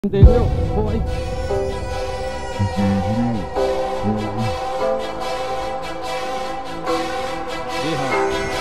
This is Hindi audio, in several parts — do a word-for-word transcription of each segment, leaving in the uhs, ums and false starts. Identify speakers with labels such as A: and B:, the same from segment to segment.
A: देख लो ओ भाई। जी हाँ,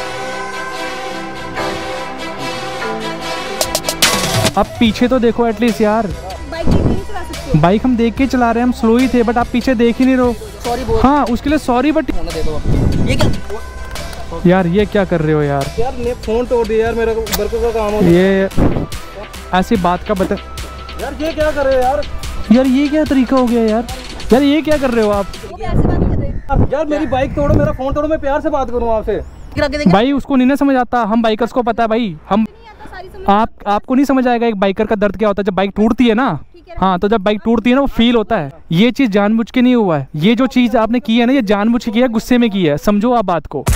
A: अब पीछे तो देखो एटलीस्ट यार।
B: बाइक देख के नहीं चला सकते।
A: बाइक हम देख के चला रहे हैं, हम स्लो ही थे बट आप पीछे देख ही नहीं रहो।
B: सॉरी बोल।
A: हाँ उसके लिए सॉरी बट
B: दे दो अब। ये क्या
A: यार ये क्या कर रहे हो यार।
C: यार ने फोन तोड़ दिया यार, मेरा वर्क का काम हो।
A: ये ऐसी बात का बता
C: यार ये क्या कर रहे हो यार।
A: यार ये क्या तरीका हो गया यार। यार ये क्या कर रहे हो आप।
B: वो प्यार से बात कर रहे हैं।
C: यार मेरी बाइक तोड़ो, मेरा फोन तोड़ो, मैं प्यार से बात करूँ आपसे।
B: गिरा के देंगे।
A: भाई उसको नहीं ना समझ आता, हम बाइकर्स को पता है भाई। हम
B: नहीं आता सारी समझ।
A: आप आपको नहीं समझ आएगा एक बाइकर का दर्द क्या होता है जब बाइक टूटती है ना। हाँ तो जब बाइक टूटती है ना वो फील होता है। ये चीज़ जानबूझ के नहीं हुआ है, ये जो चीज़ आपने की है ना ये जानबूझ के किया है, गुस्से में की है, समझो आप बात को।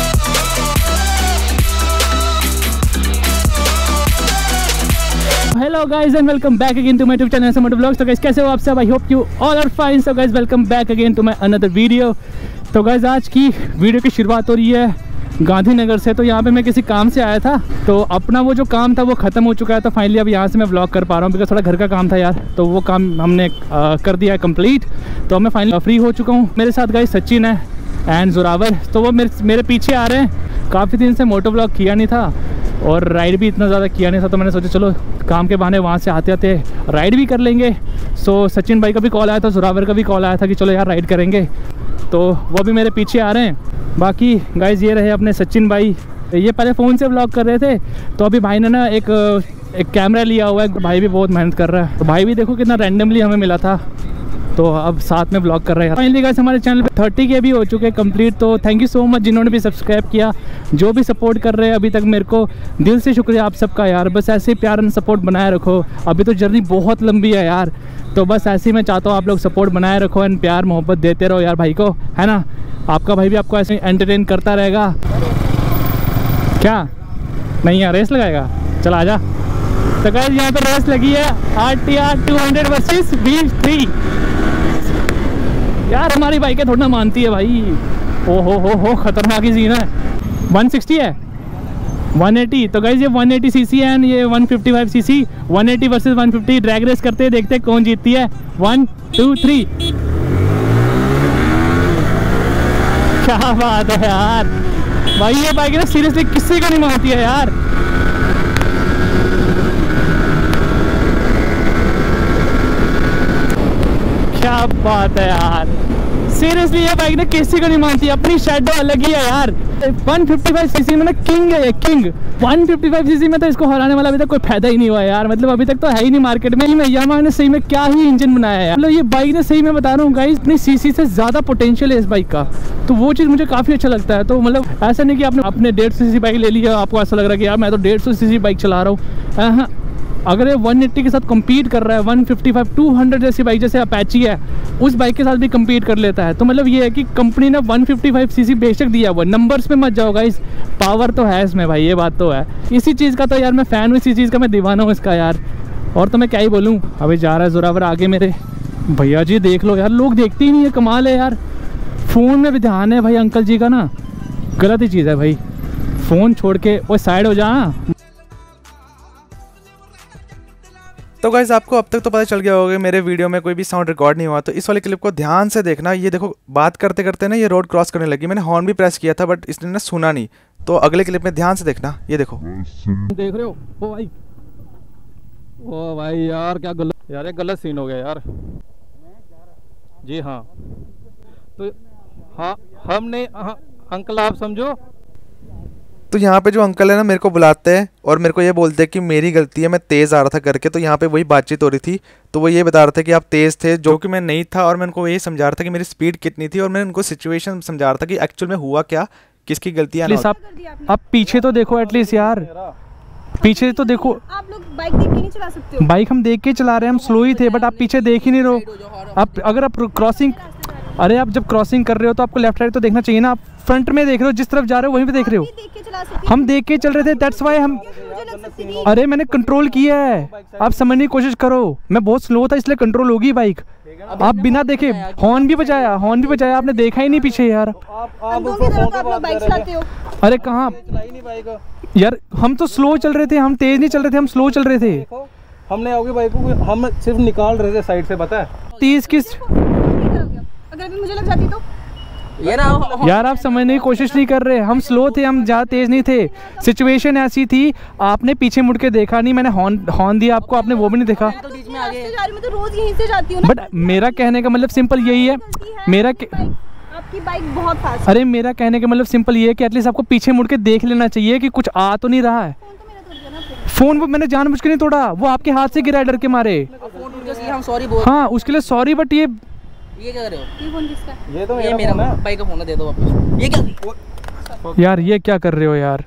A: Hello guys and welcome back again to my YouTube channel Moto Vlogs. तो गाइस कैसे हो आप सब, I hope you all are fine. So guys welcome back again to my another video. तो गाइस आज की वीडियो की शुरुआत हो रही है गांधीनगर से। तो यहाँ पे मैं किसी काम से आया था, तो अपना वो जो काम था वो ख़त्म हो चुका है। तो फाइनली अब यहाँ से मैं व्लॉग कर पा रहा हूँ बिकॉज थोड़ा घर का काम था यार, तो वो काम हमने आ, कर दिया है कंप्लीट। तो मैं फाइनली फ्री हो चुका हूँ। मेरे साथ गाइस सचिन है एंड जोरावर, तो वो मेरे मेरे पीछे आ रहे हैं। काफ़ी दिन से मोटो व्लॉग किया नहीं था और राइड भी इतना ज़्यादा किया नहीं था, तो मैंने सोचा चलो काम के बहाने वहाँ से आते आते राइड भी कर लेंगे। सो सचिन भाई का भी कॉल आया था, जोरावर का भी कॉल आया था कि चलो यार राइड करेंगे, तो वो भी मेरे पीछे आ रहे हैं। बाकी गाइज ये रहे अपने सचिन भाई, ये पहले फ़ोन से व्लॉग कर रहे थे, तो अभी भाई ने ना एक एक कैमरा लिया हुआ है। भाई भी बहुत मेहनत कर रहा है, तो भाई भी देखो कितना रैंडमली हमें मिला था, तो अब साथ में ब्लॉग कर रहे हैं। फाइनली गाइस हमारे चैनल पे थर्टी के भी हो चुके हैं कंप्लीट। तो थैंक यू सो मच जिन्होंने भी सब्सक्राइब किया, जो भी सपोर्ट कर रहे हैं अभी तक, मेरे को दिल से शुक्रिया आप सबका यार। बस ऐसे ही प्यार एंड सपोर्ट बनाए रखो। अभी तो जर्नी बहुत लंबी है यार, तो बस ऐसे ही मैं चाहता हूँ आप लोग सपोर्ट बनाए रखो एंड प्यार मोहब्बत देते रहो यार भाई को, है ना। आपका भाई भी आपको ऐसे एंटरटेन करता रहेगा। क्या नहीं यार रेस लगाएगा, चल आजा। तो गाइस यहाँ पे रेस लगी है R T R two hundred versus V three. यार हमारी बाइकें थोड़ा मानती है भाई। ओ हो हो हो खतरनाक ही सीन है। वन सिक्सटी है, वन एटी। तो गाइस ये वन एटी सीसी है एंड ये one fifty five CC. One eighty versus one fifty drag race करते हैं, देखते हैं कौन जीतती है। One two three. क्या बात है यार भाई, ये बाइक ना सीरियसली किसी को नहीं मानती है यार। क्या बात है यार, सीरियसली ये बाइक ना किसी को नहीं मानती, अपनी शैडो अलग ही है यार। वन फिफ्टी फाइव सीसी में ना किंग है ये, king. One fifty five CC में तो इसको हराने वाला अभी तक कोई फायदा ही नहीं हुआ यार, मतलब अभी तक तो है ही नहीं मार्केट में। ही यामाहा ने सही में क्या ही इंजन बनाया है, मतलब ये बाइक ने सही में बता रहा हूँ गाइस, इतनी सीसी से ज़्यादा पोटेंशियल है इस बाइक का, तो वो चीज़ मुझे काफ़ी अच्छा लगता है। तो मतलब ऐसा नहीं कि आपने अपने डेढ़ सौ सीसी बाइक ले लिया, आपको ऐसा लग रहा है कि यार मैं तो डेढ़ सौ सीसी बाइक चला रहा हूँ। अगर ये वन एटी के साथ कम्पीट कर रहा है, one fifty five, two hundred जैसी बाइक जैसे अपैची है उस बाइक के साथ भी कम्पीट कर लेता है, तो मतलब ये है कि कंपनी ने वन फिफ्टी फाइव सीसी बेशक दिया हुआ, नंबर्स पे मत जाओ गाइस, पावर तो है इसमें भाई, ये बात तो है। इसी चीज़ का तो यार मैं फ़ैन हूँ, इसी चीज़ का मैं दीवाना हूँ इसका यार, और तो मैं क्या ही बोलूँ। अभी जा रहा है जोरावर आगे मेरे। भैया जी देख लो यार, लोग देखते ही नहीं है, कमाल है यार। फ़ोन में भी ध्यान है भाई अंकल जी का ना, गलत ही चीज़ है भाई, फ़ोन छोड़ के वो साइड हो जा।
D: तो गाइस आपको अब तक तो पता चल गया होगा मेरे वीडियो में कोई भी साउंड रिकॉर्ड नहीं हुआ, तो इस वाले क्लिप को ध्यान से देखना। ये देखो बात करते करते ना ये रोड क्रॉस करने लगी, मैंने हॉर्न भी प्रेस किया था बट इसने ना सुना नहीं, तो अगले क्लिप में ध्यान से देखना। ये देखो
A: देख रहे हो ओ भाई, ओ भाई यार क्या गलत यार, एक गलत सीन हो गया यार। जी हाँ, तो हाँ हम नहीं, हाँ अंकल आप समझो।
D: तो यहाँ पे जो अंकल है ना मेरे को बुलाते हैं और मेरे को ये बोलते हैं कि मेरी गलती है, मैं तेज़ आ रहा था करके। तो यहाँ पे वही बातचीत हो रही थी, तो वो ये बता रहे थे कि आप तेज़ थे, जो कि मैं नहीं था, और मैं उनको यही समझा रहा था कि मेरी स्पीड कितनी थी, और मैं उनको सिचुएशन समझा रहा था कि एक्चुअल में हुआ क्या, किसकी गलतियाँ।
A: अब पीछे तो देखो एटलीस्ट यार, पीछे तो देखो।
B: आप लोग बाइक देख के नहीं चला सकते हो।
A: बाइक हम देख के चला रहे हैं, हम स्लो ही थे बट आप पीछे देख ही नहीं रहो। आप अगर आप क्रॉसिंग, अरे आप जब क्रॉसिंग कर रहे हो तो आपको लेफ्ट राइट तो देखना चाहिए ना, आप फ्रंट में देख रहे हो, जिस तरफ जा रहे हो वहीं पे देख रहे हो। हम देख के चल रहे थे, दैट्स वाई हम, अरे मैंने कंट्रोल किया है, आप समझने की कोशिश करो। मैं बहुत स्लो था इसलिए कंट्रोल होगी बाइक। आप बिना देखे हॉर्न भी बजाया, हॉर्न भी बजाया, आपने देखा ही नहीं पीछे यार। अरे कहाँ यार, हम तो स्लो चल रहे थे, हम तेज नहीं चल रहे थे, हम स्लो चल रहे थे।
C: हमने आओगे बाइक को, हम सिर्फ निकाल रहे थे साइड से, पता है।
A: तीस किस
B: अगर अभी मुझे लग जाती तो
E: ये ना
A: यार आप समझने की कोशिश नहीं कर रहे, हम स्लो थे, हम ज़्यादा तेज नहीं थे। सिचुएशन ऐसी थी, आपने पीछे मुड़ के देखा नहीं, मैंने हॉर्न हॉर्न दिया आपको, आपने वो भी नहीं देखा।
B: तो बीच में आ गए। मैं तो रोज यहीं से जाती हूँ ना।
A: बट मेरा कहने का मतलब सिंपल यही है, मेरा के...
B: आपकी बाइक बहुत फास्ट।
A: अरे मेरा कहने का मतलब सिंपल ये है कि एटलीस्ट आपको पीछे मुड़ के देख लेना चाहिए कि कुछ आ तो नहीं रहा है। फोन वो मैंने जानबूझ के नहीं तोड़ा, वो आपके हाथ से गिरा डर के मारे।
E: हम सॉरी बोल।
A: हाँ उसके लिए सॉरी, बट ये
E: ये क्या कर रहे हो?
B: ये फोन किसका?
C: ये तो
E: ये
C: मेरा
E: मेरा
C: फोन है।
E: भाई का फोन है, दे दो वापस। ये क्या
A: यार ये क्या कर रहे हो यार?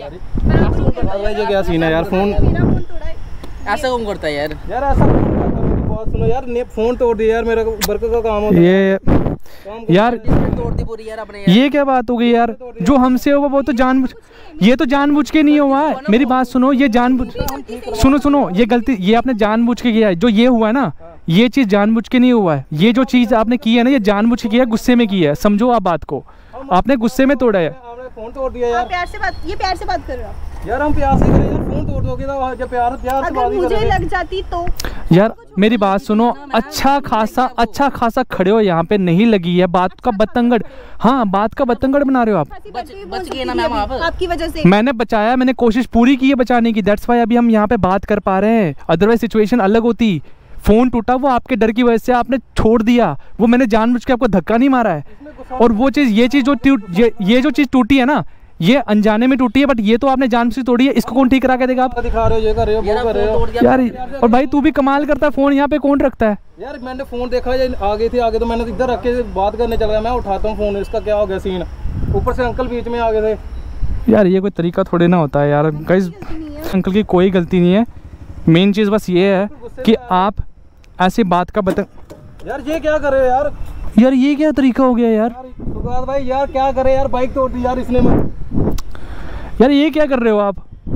C: भाई ये क्या सीन है यार, फोन
B: मेरा फोन तोड़ा है।
E: ऐसा कौन करता है यार?
C: यार ऐसा क्यों करता है? मेरी बात सुनो यार, ने फोन तोड़ दिया यार, मेरा वर्क का काम होता है।
A: ये
C: काम
A: यार
E: तोड़ दी पूरी यार अपने यार।
A: ये क्या बात हो गई यार? जो हमसे हुआ वो तो जानबूझ, ये तो जानबूझ के नहीं हुआ है। मेरी बात सुनो, ये जानबूझ, सुनो सुनो, ये गलती ये आपने जानबूझ के किया है। जो ये हुआ है ना, ये चीज़ जानबूझ के नहीं हुआ है। ये जो चीज़ आपने की है ना, ये जानबूझ के किया है, गुस्से में की है। समझो आप बात को, आपने गुस्से में तोड़ा है।
C: आपने फोन तोड़ दिया
B: आप
C: यार।
B: प्यार से बात, ये प्यार से बात कर रहे हो आप?
C: यार हम प्यार से करें यार, फोन तोड़ दोगे तो जब प्यार प्यार से बात
B: अगर
C: ही
B: मुझे
C: करेंगे।
B: लग जाती तो
A: यार मेरी बात सुनो, अच्छा खासा अच्छा खासा खड़े हो यहाँ पे, नहीं लगी है बात का बतंगड़। हाँ बात का बतंगड़ बना रहे हो आप।
E: बच बच गए ना मैम आप।
B: आपकी वजह से
A: मैंने बचाया, मैंने कोशिश पूरी की है बचाने की, दैट्स वाई अभी हम यहाँ पे बात कर पा रहे हैं। अदरवाइज सिचुएशन अलग होती। फोन टूटा वो आपके डर की वजह से आपने छोड़ दिया, वो मैंने जानबूझ के आपको धक्का नहीं मारा है। और वो चीज़ ये चीज़ जो टूट ये, ये जो चीज़ टूटी है ना, ये अनजाने में टूटी है, बट ये तो आपने जानबूझ से तोड़ी है। इसको कौन ठीक करा के देगा? आप
C: दिखा रहे हो, ये कर रहे हो, वो कर रहे हो
A: यार। और भाई तू भी कमाल करता है, फोन यहाँ पे कौन रखता है?
C: यार। मैंने फोन देखा, ये आगे थे आगे, तो मैंने इधर रख के बात करने चला गया। मैं उठाता हूँ फोन, इसका क्या हो गया सीन? ऊपर से अंकल बीच में आ गए थे।
A: यार ये कोई तरीका थोड़ी ना होता है यार। गाइस अंकल की कोई गलती नहीं है, मेन चीज़ बस ये है कि आप ऐसी बात का बता।
C: यार ये क्या कर रहे हो यार?
A: यार ये क्या तरीका हो गया यार?
C: सुगात भाई यार क्या करे यार, बाइक तोड़ दी यार इसने। मैं
A: यार ये क्या कर रहे हो आप?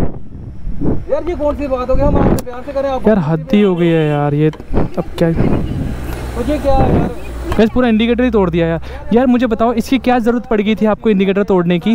C: यार ये कौन सी बात हो गई? हम आपसे प्यार से करें आप।
A: यार हद ही हो गई है यार ये। अब क्या
C: मुझे क्या है यार?
A: बस पूरा इंडिकेटर ही तोड़ दिया यार। यार मुझे बताओ इसकी क्या ज़रूरत पड़ गई थी आपको इंडिकेटर तोड़ने की?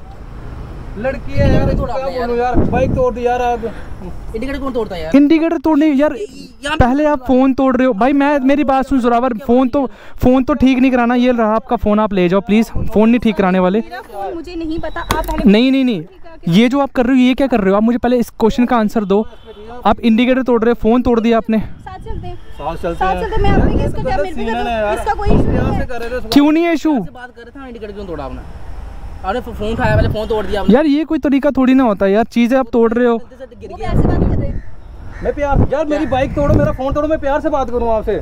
C: लड़की है यार, क्या बोलूं यार, बाइक तोड़ दी यार। आप
E: इंडिकेटर कौन तोड़ता है यार?
A: इंडिकेटर तोड़ने यार, पहले आप फ़ोन तोड़ रहे हो भाई। मैं मेरी बात सुन जोरावर, फ़ोन तो फ़ोन तो ठीक नहीं कराना। ये रहा आपका फ़ोन, आप ले जाओ प्लीज़। फ़ोन नहीं ठीक कराने वाले।
B: मेरा फोन मुझे नहीं पता, आप पहले
A: नहीं नहीं नहीं, ये जो आप कर रहे हो ये क्या कर रहे हो आप? मुझे पहले इस क्वेश्चन का आंसर दो। आप इंडिकेटर तोड़ रहे हो, फ़ोन तोड़ दिया आपने।
B: साथ चलते हैं।
C: साथ चलते
B: साथ
C: हैं।
B: चलते मैं अपने केस का क्या मेरे पे कर, इसका कोई इशू नहीं है।
C: कर रहे थे
A: क्यों नहीं है इशू?
E: बात कर रहे थे, इंडिकेटर क्यों तोड़ा आपने? आपने फोन उठाया, पहले फोन तोड़ दिया आपने।
A: यार ये कोई तरीका थोड़ी ना होता है यार, चीज़ें आप तोड़ रहे हो।
E: गिर
B: वो
E: गया।
B: प्यार से बात कर रहे हैं।
C: मैं प्यार यार, मेरी बाइक तोड़ो, मेरा फोन तोड़ो, मैं प्यार से बात करूँ आपसे।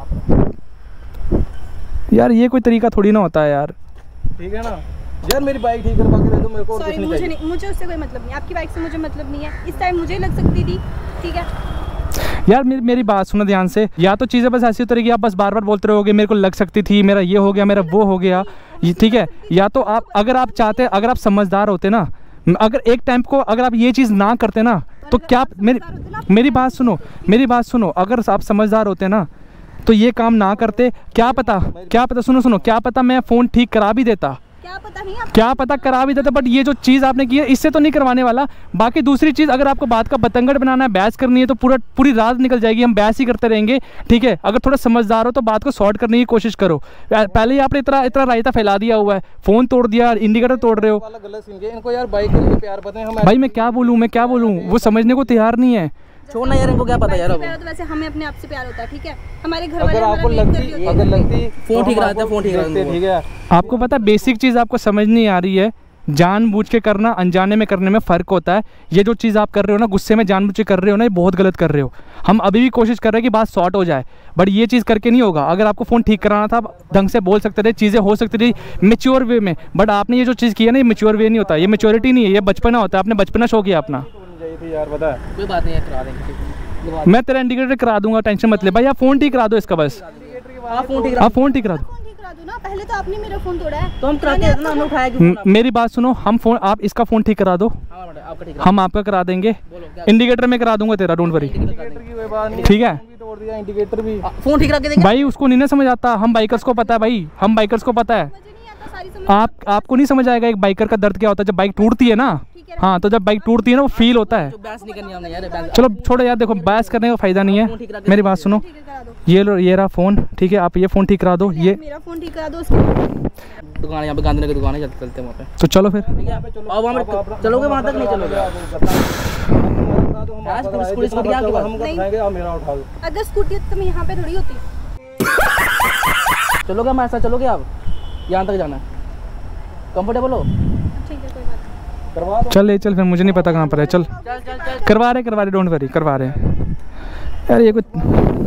A: यार ये कोई तरीका थोड़ी ना होता है यार।
C: ठीक है ना यार, मेरी बाइक ठीक करवा के दे दो मेरे को, और कुछ
B: सॉरी,
C: नहीं
B: मुझे
C: चाहिए।
B: नहीं, मुझे उससे कोई मतलब नहीं। आपकी बाइक से मुझे मतलब नहीं है। इस टाइम मुझे लग सकती थी, ठीक है।
A: यार मेरी मेरी बात सुनो ध्यान से। या तो चीज़ें बस ऐसी उतरेगी, आप बस बार बार बोलते रहोगे मेरे को लग सकती थी, मेरा ये हो गया, मेरा वो हो गया, ये ठीक है। या तो आप अगर आप चाहते, अगर आप समझदार होते ना, अगर एक टाइम को अगर आप ये चीज़ ना करते ना, तो क्या आप मेरी मेरी बात सुनो, मेरी बात सुनो, अगर आप समझदार होते ना तो ये काम ना करते। क्या पता क्या पता सुनो सुनो क्या पता मैं फ़ोन ठीक करा भी देता,
B: क्या पता नहीं आप
A: क्या पता करा भी देता। बट ये जो चीज़ आपने की है इससे तो नहीं करवाने वाला। बाकी दूसरी चीज़, अगर आपको बात का बतंगड़ बनाना है, बहस करनी है, तो पूरा पूरी रात निकल जाएगी, हम बहस ही करते रहेंगे, ठीक है। अगर थोड़ा समझदार हो तो बात को सॉर्ट करने की कोशिश करो। पहले ही आपने इतना इतना रायता फैला दिया हुआ है, फ़ोन तोड़ दिया, इंडिकेटर तोड़ रहे हो।
C: वाला गलत सीन है इनको यार, बाइक के लिए प्यार पता है हम।
A: भाई मैं क्या बोलूँ, मैं क्या बोलूँ, वो समझने को तैयार नहीं है।
E: छोड़ना यार, इनको क्या पता यार। अब
B: प्यार तो वैसे हमें अपने आप से प्यार होता है, ठीक है। हमारे घर वाले
C: अगर आपको
B: हमारा वेट कर रही
C: लगती,
B: होती
C: अगर
B: है।
C: लगती
E: फोन
C: तो
E: ठीक
C: हम
E: रहता है,
C: आपको
E: फोन ठीक रहता है।
C: देखते, ठीक है।
A: आपको पता बेसिक चीज़ आपको समझ नहीं आ रही है। जानबूझ के करना, अनजाने में करने में फ़र्क होता है। ये जो चीज़ आप कर रहे हो ना, गुस्से में जानबूझ के कर रहे हो ना, ये बहुत गलत कर रहे हो। हम अभी भी कोशिश कर रहे हैं कि बात सॉर्ट हो जाए, बट ये चीज़ करके नहीं होगा। अगर आपको फ़ोन ठीक कराना था, ढंग से बोल सकते थे, चीज़ें हो सकती थी मेच्योर वे में, बट आपने ये जो चीज़ की है ना, ये मेच्योर वे नहीं होता, ये मेच्योरिटी नहीं है, ये बचपना होता है। आपने बचपना शो किया अपना।
C: यार पता है,
E: कोई बात नहीं है, करा देंगे।
A: मैं तेरा इंडिकेटर करा दूंगा, टेंशन मत ले भाई। आप फ़ोन ठीक करा दो इसका बस,
E: आप फोन ठीक
A: आप फ़ोन ठीक करा दो।
B: फोन ठीक करा दो ना, पहले तो आपने मेरा फोन तोड़ा है।
E: तो हम कराते हैं ना, हमने उठाया क्यों
A: म- मेरी बात सुनो, हम फ़ोन आप इसका फ़ोन ठीक करा दो,
E: हाँ मैडम, आपका ठीक
A: हम आपका करा देंगे।
E: बोलो क्या
A: इंडिकेटर में करा दूंगा तेरा, डोंट वरी,
C: इंडिकेटर की कोई बात नहीं,
A: ठीक है।
C: फोन भी तोड़ दिया, इंडिकेटर भी।
E: फोन ठीक रख के देंगे।
A: भाई उसको नहीं ना समझ आता, हम बाइकर्स को पता है भाई, हम बाइकर्स को पता है।
B: मुझे नहीं आता सारी समझ
A: आप आपको नहीं समझ आएगा एक बाइकर का दर्द क्या होता है जब बाइक टूटती है ना।
B: ठीक है।
A: हाँ, तो जब बाइक टूटती है ना वो फील होता है।
E: तो बहस नहीं करनी हमने यार, बहस-
A: चलो छोड़ो यार, देखो बहस करने का फायदा नहीं है, मेरी बात सुनो।
B: ठीक है, करा दो।
A: ये लो, ये रहा फ़ोन, ठीक है, आप ये फ़ोन ठीक करा दो। ये
B: मेरा फोन ठीक करा दो उसको।
E: दुकान यहाँ पे गांधीनगर की दुकान है, चलते चलते हैं वहाँ पे।
A: तो चलो फिर।
E: ठीक है, और वहाँ पे चलोगे, वहाँ तक नहीं चलोगे? यार, स्कूटी- स्कूटी- स्कूटी आपके पास?
C: हम खाएंगे, आप मेरा उठा दो।
B: अगर स्कूटी तो मैं यहाँ पे थोड़ी होती।
E: चलोगे हमारे साथ, चलोगे आप? यहाँ तक जाना है, कंफर्टेबल हो?
B: ठीक है, कोई बात नहीं।
C: करवा दो।
A: चल ले चल, फिर मुझे नहीं पता कहाँ पर है। चल
E: चल चल चल।
A: करवा रहे करवा रहे डोंट वरी, करवा रहे यार। ये कुछ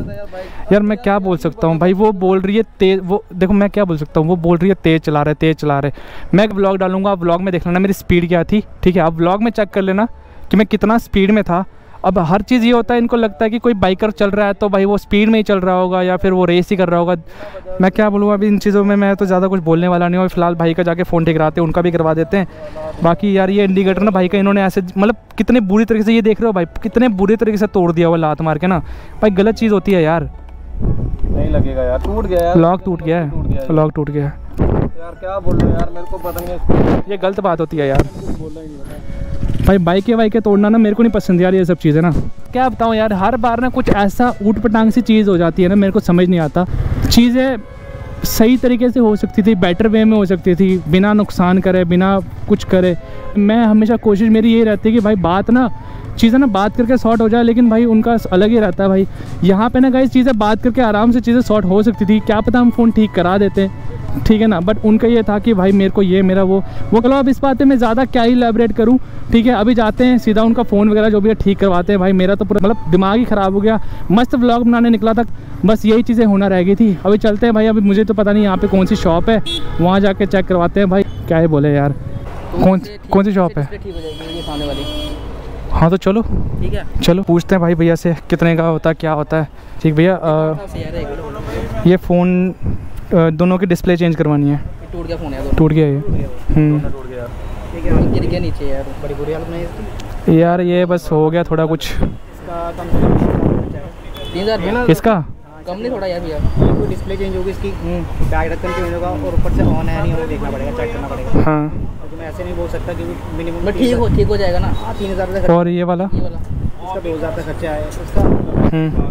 A: यार मैं क्या बोल सकता हूँ भाई, वो बोल रही है तेज, वो देखो मैं क्या बोल सकता हूँ, वो बोल रही है तेज चला रहे तेज चला रहे। मैं एक व्लॉग डालूंगा, आप व्लॉग में देख लेना मेरी स्पीड क्या थी, ठीक है, आप व्लॉग में चेक कर लेना कि मैं कितना स्पीड में था। अब हर चीज़ ये होता है, इनको लगता है कि कोई बाइकर चल रहा है तो भाई वो स्पीड में ही चल रहा होगा या फिर वो रेस ही कर रहा होगा। मैं क्या बोलूँ अभी इन चीज़ों में, मैं तो ज़्यादा कुछ बोलने वाला नहीं हूँ। फिलहाल भाई का जाके फ़ोन ठीक कराते हैं, उनका भी करवा देते हैं। बाकी यार ये इंडिकेटर ना भाई का इन्होंने ऐसे मतलब कितने बुरी तरीके से, ये देख रहे हो भाई कितने बुरी तरीके से तोड़ दिया हुआ लात मार के ना भाई, गलत चीज़ होती है यार।
C: नहीं लगेगा यार, टूट गया यार,
A: लॉक टूट गया है, लॉक टूट गया है
C: यार। क्या बोल रहे हो यार, मेरे को पता नहीं है,
A: ये गलत बात होती है यार।
C: बोलना ही नहीं है।
A: भाई बाइकें वाइकें तोड़ना ना मेरे को नहीं पसंद यार, ये सब चीज़ें ना क्या बताऊँ यार, हर बार ना कुछ ऐसा ऊट पटांग सी चीज़ हो जाती है ना, मेरे को समझ नहीं आता। चीज़ें सही तरीके से हो सकती थी, बेटर वे में हो सकती थी, बिना नुकसान करे, बिना कुछ करे। मैं हमेशा कोशिश मेरी यही रहती है कि भाई बात ना चीज़ें ना बात करके सॉर्ट हो जाए, लेकिन भाई उनका अलग ही रहता है भाई। यहाँ पे ना गाइस चीज़ें बात करके आराम से चीज़ें सॉर्ट हो सकती थी, क्या पता हम फ़ोन ठीक करा देते, ठीक है ना। बट उनका ये था कि भाई मेरे को ये मेरा वो वो चलो अब इस बात पे मैं ज़्यादा क्या ही एलैबोरेट करूँ, ठीक है। अभी जाते हैं सीधा उनका फ़ोन वगैरह जो भी है ठीक करवाते हैं। भाई मेरा तो पूरा मतलब दिमाग ही ख़राब हो गया, मस्त व्लॉग बनाने निकला था, बस यही चीज़ें होना रह गई थी। अभी चलते हैं भाई, अभी मुझे तो पता नहीं यहाँ पे कौन सी शॉप है, वहाँ जाके चेक करवाते हैं भाई। क्या ही बोले यार, कौन कौन सी शॉप है?
E: ठीक हो जाएगी ये सामने वाली।
A: हाँ तो चलो
E: ठीक है,
A: चलो पूछते हैं भाई भैया से कितने का होता है, क्या होता है। ठीक भैया, अ,
E: से यार एक मिनट।
A: ये फ़ोन अ, दोनों की डिस्प्ले चेंज करवानी है।
E: ये टूट गया फोन यार,
A: टूट गया ये। हम्म,
C: टूट गया यार।
E: ठीक है, गिर गया नीचे यार, बड़ी बुरी हालत में है इसकी।
A: यार ये बस हो गया थोड़ा कुछ
E: इसका कम से कम तीन हज़ार
A: इसका।
E: कम नहीं थोड़ा यार भैया।
F: डिस्प्ले चेंज होगी इसकी, बैग ढक्कन चेंज होगा और ऊपर से ऑन है नहीं हो देखना पड़ेगा, चेक करना पड़ेगा।
A: हाँ,
F: तो मैं ऐसे नहीं बोल सकता कि मिनिमम
E: बट ठीक हो ठीक हो जाएगा ना।
F: हाँ तीन हज़ार रुपये
A: और ये वाला।
E: ये वाला
F: इसका दो हज़ार का खर्चा है इसका।
A: हम्म,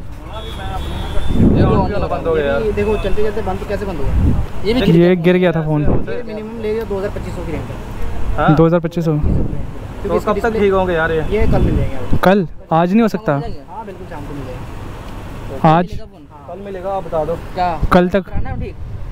C: ये ऑन वाला बंद हो गया यार।
F: ये देखो चलते चलते बंद कैसे बंद होगा,
E: ये भी गिर
A: ये गिर गया था फ़ोन।
F: ये मिनिमम ले दो हज़ार पच्चीस सौ की रेंज है,
C: हाँ?
A: दो हज़ार पच्चीस सौ
C: तो कब तक ठीक होंगे यार ये?
F: ये कल मिल जाएंगे आपको।
A: कल, आज नहीं हो सकता।
F: हाँ बिल्कुल शाम को मिल जाएगा।
A: आज
C: कल मिलेगा, आप बता दो।
E: क्या
A: कल तक
E: कराना है ठीक?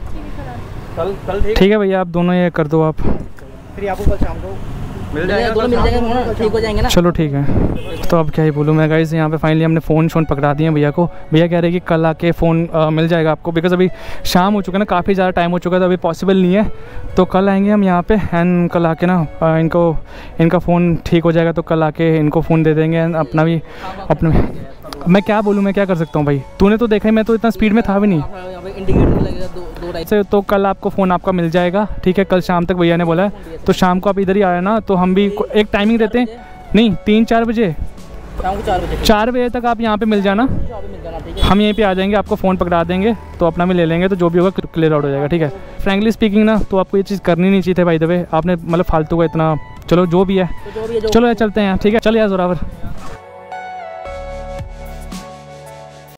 C: कल कल ठीक
A: ठीक है भैया, आप दोनों ये कर दो आप।
F: फिर आपको कल शाम को
C: मिल
E: मिल जाएगा, दोनों मिल
C: जाएगा।
E: जाएगा फोन, ठीक हो जाएंगे ना।
A: चलो ठीक है। तो अब क्या ही बोलूँ मैं गाइस, यहाँ पे फाइनली हमने फ़ोन शोन पकड़ा दिए भैया को। भैया कह रहे हैं कि कल आके फ़ोन मिल जाएगा आपको, बिकॉज अभी शाम हो चुका है ना, काफ़ी ज़्यादा टाइम हो चुका है, तो अभी पॉसिबल नहीं है। तो कल आएंगे हम यहाँ पे एंड कल आके ना अ, इनको इनका फ़ोन ठीक हो जाएगा तो कल आके इनको फ़ोन दे देंगे and अपना भी अपना। मैं क्या बोलूँ, मैं क्या कर सकता हूँ भाई, तूने तो देखा ही, मैं तो इतना स्पीड में था भी नहीं।
E: यहाँ पे इंडिकेटर लगेगा दो दो ढाई।
A: से तो कल आपको फ़ोन आपका मिल जाएगा, ठीक है। कल शाम तक भैया ने बोला है, तो शाम को आप इधर ही आए ना, तो हम भी को- एक टाइमिंग देते हैं, नहीं तीन चार बजे,
E: शाम को चार बजे
A: चार बजे तक आप यहाँ पे मिल जाना,
E: चार बजे मिल जाना, ठीक है।
A: हम यहीं पे आ जाएंगे, आपको फ़ोन पकड़ा देंगे, तो अपना भी ले लेंगे, तो जो भी होगा क्लियर आउट हो जाएगा, ठीक है। फ्रैंकली स्पीकिंग ना, तो आपको ये चीज़ करनी नहीं चाहिए थी भाई द वे, आपने मतलब फालतू का इतना, चलो जो भी है
E: तो जो भी है जो
A: चलो यार चलते हैं, ठीक है। चलो यार जोरावर।